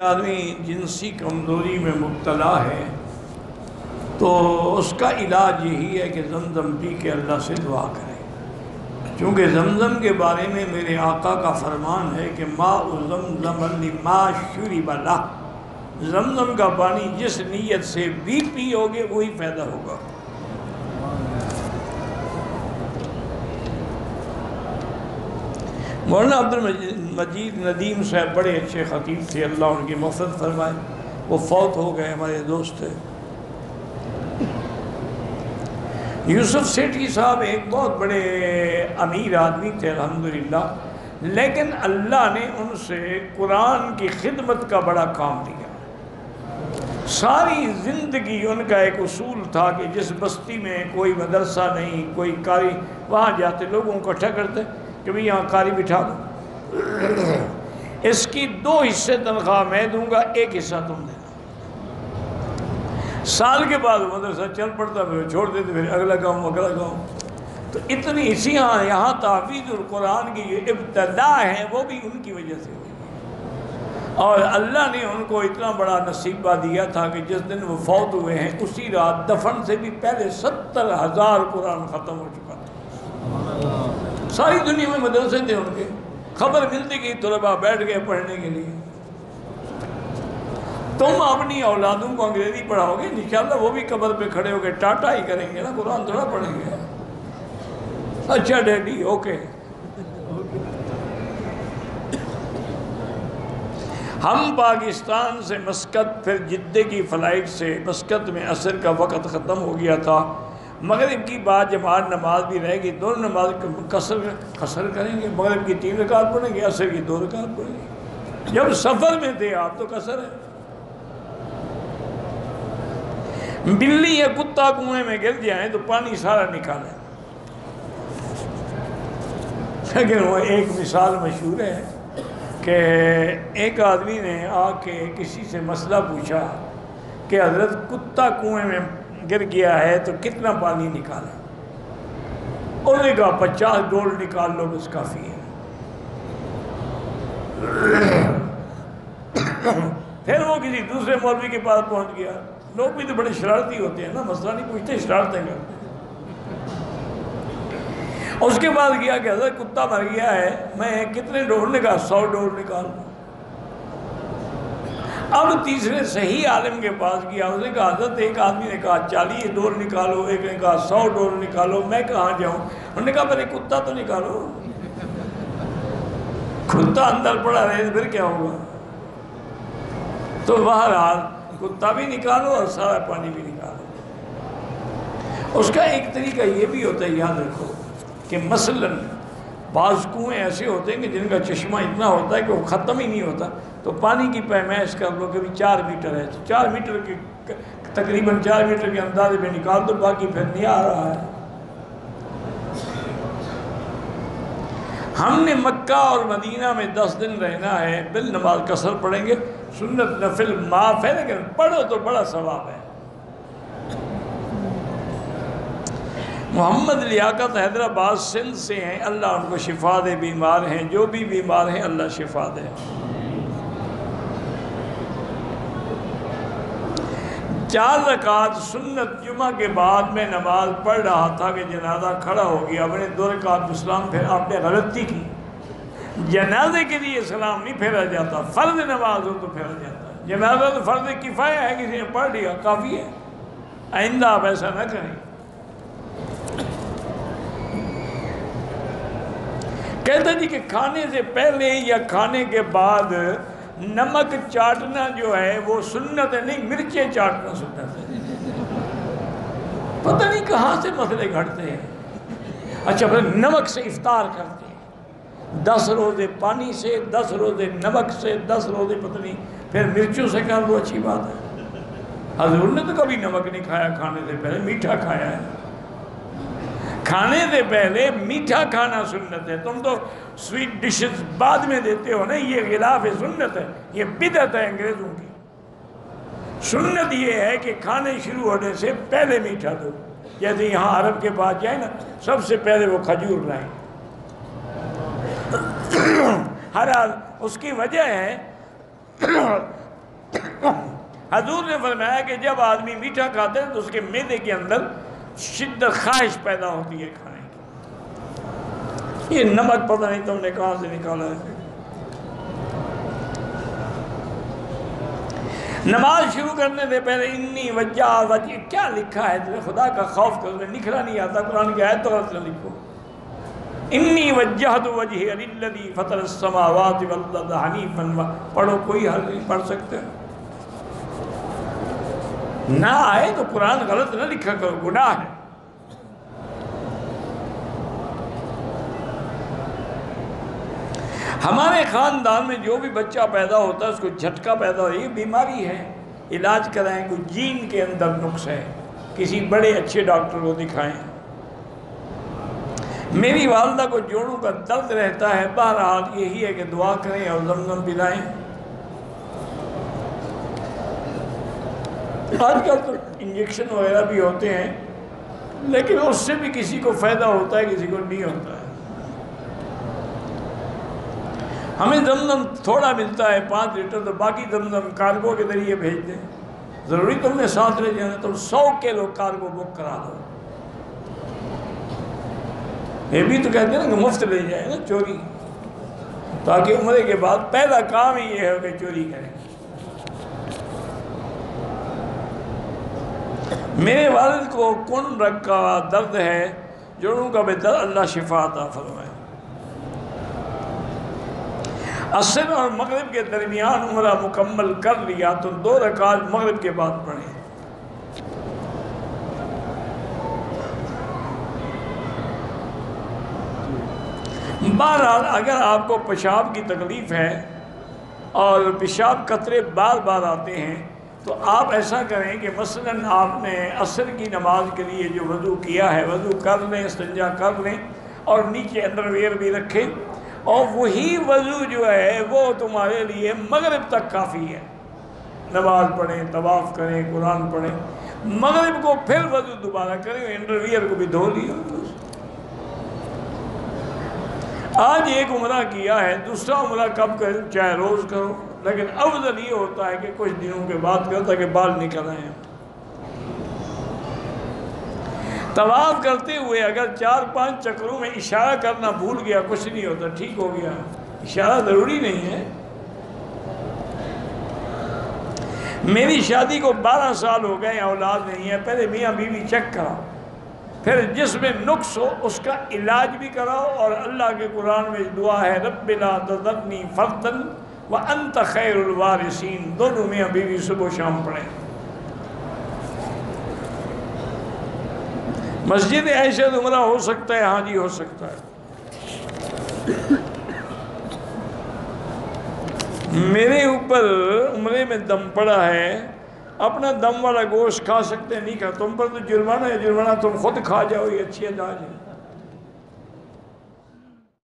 آدمی جنسی کمزوری میں مبتلا ہے تو اس کا علاج یہی ہے کہ زمزم پی کے اللہ سے دعا کرے، چونکہ زمزم کے بارے میں میرے آقا کا فرمان ہے کہ ماء زمزم لما شرب لہ، زمزم کا پانی جس نیت سے بھی پیو گے وہی پیدا ہوگا۔ مولانا عبد المجید ندیم صاحب بڑے اچھے خطیب تھے، اللہ ان کی مغفرت فرمائے، وہ فوت ہو گئے، ہمارے دوست تھے۔ یوسف سیٹھی صاحب ایک بہت بڑے امیر آدمی تھے الحمدللہ، لیکن اللہ نے ان سے قرآن کی خدمت کا بڑا کام دیا۔ ساری زندگی ان کا ایک اصول تھا کہ جس بستی میں کوئی مدرسہ نہیں، کوئی قاری، وہاں جاتے لوگوں کو اکٹھا کرتے کہ بھئی یہاں قاری بٹھا دو، اس کی 2 حصے تنخواہ میں دوں گا، 1 حصہ تم دینا۔ سال کے بعد مدرسہ چل پڑتا، پھر چھوڑ دیتے، پھر اگلا گاؤں۔ تو اتنی اسی یہاں تحفیظ القرآن کی یہ ابتدا ہے وہ بھی ان کی وجہ سے ہوئی، اور اللہ نے ان کو اتنا بڑا نصیبہ دیا تھا کہ جس دن وہ فوت ہوئے ہیں اسی رات دفن سے بھی پہلے 70,000 قرآن ختم ہو چکا تھا۔ ساری دنیا میں مدرسے تھے ان کے، خبر ملتی کہ طلباء بیٹھ گئے پڑھنے کے لیے۔ تم اپنی اولادوں کو انگریزی پڑھاؤ گے، انشاءاللہ وہ بھی قبر پہ کھڑے ہو کے ٹاٹا ہی کریں گے نا، قرآن تھوڑا پڑھیں گے۔ اچھا ڈیڈی، اوکے۔ ہم پاکستان سے مسقط، پھر جدے کی فلائٹ سے مسقط میں عصر کا وقت ختم ہو گیا تھا، مغرب کی بعد جماعت نماز بھی رہ گئی، دونوں نماز قصر کریں گے، مغرب کی 3 رکعت پڑھیں گے، عصر کی 2 رکعت پڑھیں گے۔ جب سفر میں تھے آپ تو قصر ہے۔ بلی یا کتا کنویں میں گر جائیں تو پانی سارا نکالیں، لیکن وہ ایک مثال مشہور ہے کہ ایک آدمی نے آ کے کسی سے مسئلہ پوچھا کہ حضرت کتا کنویں میں گر گیا ہے تو کتنا پانی نکالیں؟ انہوں نے کہا 50 ڈول نکال لو بس کافی ہے۔ پھر وہ کسی دوسرے مولوی کے پاس پہنچ گیا، لوگ بھی تو بڑے شرارتی ہوتے ہیں نا، مسئلہ نہیں پوچھتے، شرارتیں کرتے ہیں۔ اس کے بعد کیا کہ حضرت کتا مر گیا ہے، میں کتنے ڈول؟ نے کہا 100 ڈول نکال لو۔ اب تیسرے صحیح عالم کے پاس گیا، اس نے کہا حضرت ایک آدمی نے کہا 40 ڈول نکالو، ایک نے کہا 100 ڈول نکالو، میں کہاں جاؤں؟ انہوں نے کہا پہلے کتا تو نکالو، کتا اندر پڑا رہے پھر کیا ہوگا؟ تو بہرحال کتا بھی نکالو اور سارا پانی بھی نکالو۔ اس کا ایک طریقہ یہ بھی ہوتا ہے، یاد رکھو کہ مثلاً بعض کنویں ایسے ہوتے ہیں کہ جن کا چشمہ اتنا ہوتا ہے کہ وہ ختم ہی نہیں ہوتا، تو پانی کی پیمائش کر لو کہ 4 میٹر ہے، تو 4 میٹر کے تقریباً 4 میٹر کے اندازے میں نکال دو، باقی پھر نہیں آ رہا ہے۔ ہم نے مکہ اور مدینہ میں 10 دن رہنا ہے، بالنماز قصر پڑھیں گے، سنت نفل معاف ہے، لیکن پڑھو تو بڑا ثواب ہے۔ محمد لیاقت حیدرآباد سندھ سے ہیں، اللہ ان کو شفا دے، بیمار ہیں، جو بھی بیمار ہیں اللہ شفا دے۔ 4 رکعت سنت جمعہ کے بعد میں نماز پڑھ رہا تھا کہ جنازہ کھڑا ہو گیا، میں نے 2 رکعت سلام پھر آپ نے غلطی کی۔ جنازے کے لیے سلام نہیں پھیرا جاتا، فرض نماز ہو تو پھیرا جاتا ہے۔ جنازہ تو فرض کفایہ ہے، کسی نے پڑھ لیا کافی ہے، آئندہ آپ ایسا نہ کریں۔ کہتا جی کہ کھانے سے پہلے یا کھانے کے بعد نمک چاٹنا جو ہے وہ سنت ہے، نہیں مرچیں چاٹنا سنت ہے۔ پتہ نہیں کہاں سے مسئلے گھڑتے ہیں۔ اچھا پھر نمک سے افطار کرتے ہیں، 10 روزے پانی سے، 10 روزے نمک سے، 10 روزے پتہ نہیں پھر مرچوں سے کر دو، اچھی بات ہے۔ حضور نے تو کبھی نمک نہیں کھایا کھانے سے پہلے، میٹھا کھایا ہے۔ کھانے سے پہلے میٹھا کھانا سنت ہے، تم تو سویٹ ڈشز بعد میں دیتے ہو نا، یہ خلاف سنت ہے، یہ بدعت ہے انگریزوں کی۔ سنت یہ ہے کہ کھانے شروع ہونے سے پہلے میٹھا دو، جیسے یہاں عرب کے پاس جائے نا، سب سے پہلے وہ کھجور لائیں۔ ہر حال اس کی وجہ ہے حضور نے فرمایا کہ جب آدمی میٹھا کھاتا ہے تو اس کے معدے کے اندر شدت خواہش پیدا ہوتی ہے کھانے کی. یہ نمک پتہ نہیں تم نے کہاں سے نکالا ہے. نماز شروع کرنے سے پہلے انی وجہ کیا لکھا ہے؟ تمہیں خدا کا خوف کرنے نکھرا نہیں آتا. قرآن کی آیت تو غلط نہ لکھو. انی وجہت وجہی للذی فطر السماوات والارض حنیفا. پڑھو, کوئی حل نہیں پڑھ سکتے. نہ آئے تو قرآن غلط نہ لکھا کرو, گناہ ہے. ہمارے خاندان میں جو بھی بچہ پیدا ہوتا ہے اس کو جھٹکا پیدا ہو, یہ بیماری ہے, علاج کرائیں. کوئی جین کے اندر نقص ہے, کسی بڑے اچھے ڈاکٹر کو دکھائیں. میری والدہ کو جوڑوں کا درد رہتا ہے, بہرحال یہی ہے کہ دعا کریں اور زمزم پلائیں. آج کل تو انجیکشن وغیرہ بھی ہوتے ہیں, لیکن اس سے بھی کسی کو فائدہ ہوتا ہے, کسی کو نہیں ہوتا ہے. ہمیں زمزم تھوڑا ملتا ہے 5 لیٹر, تو باقی زمزم کارگو کے ذریعے بھیج دیں. ضروری تم نے ساتھ لے جانا, تم 100 کلو کارگو بک کرا دو. یہ بھی تو کہتے ہیں نا کہ مفت لے جائیں نا, چوری, تاکہ عمرے کے بعد پہلا کام ہی یہ ہے کہ چوری کریں. میرے والد کو کن رگ کا درد ہے, جوڑوں کا بھی درد, اللہ شفا عطا فرمائے. عصر اور مغرب کے درمیان عمرہ مکمل کر لیا تو 2 رکعت مغرب کے بعد پڑھیں. بہرحال اگر آپ کو پیشاب کی تکلیف ہے اور پیشاب قطرے بار بار آتے ہیں تو آپ ایسا کریں کہ مثلاً آپ نے عصر کی نماز کے لیے جو وضو کیا ہے, وضو کر لیں, استنجا کر لیں, اور نیچے انڈر ویئر بھی رکھیں, اور وہی وضو جو ہے وہ تمہارے لیے مغرب تک کافی ہے. نماز پڑھیں, طواف کریں, قرآن پڑھیں, مغرب کو پھر وضو دوبارہ کریں, انڈر ویئر کو بھی دھو لیا. آج ایک عمرہ کیا ہے, دوسرا عمرہ کب کریں, چاہے روز کرو, لیکن افضل یہ ہوتا ہے کہ کچھ دنوں کے بعد کرو تاکہ بال نکل آئیں. طواف کرتے ہوئے اگر 4-5 چکروں میں اشارہ کرنا بھول گیا, کچھ نہیں ہوتا, ٹھیک ہو گیا. اشارہ ضروری نہیں ہے. میری شادی کو 12 سال ہو گئے, اولاد نہیں ہے. پہلے میاں بیوی چیک کراؤ, پھر جس میں نقص ہو اس کا علاج بھی کراؤ, اور اللہ کے قرآن میں دعا ہے رب لا تذرنی فردا وانت خیر الوارثین, دونوں میاں بیوی صبح و شام پڑھیں. مسجد عائشہ عمرہ ہو سکتا ہے, ہاں جی ہو سکتا ہے. میرے اوپر عمرے میں دم پڑا ہے, اپنا دم والا گوشت کھا سکتے ہیں, نہیں کھا. تم پر تو جرمانہ ہے, جرمانہ تم خود کھا جاؤ, یہ اچھی علاج ہے.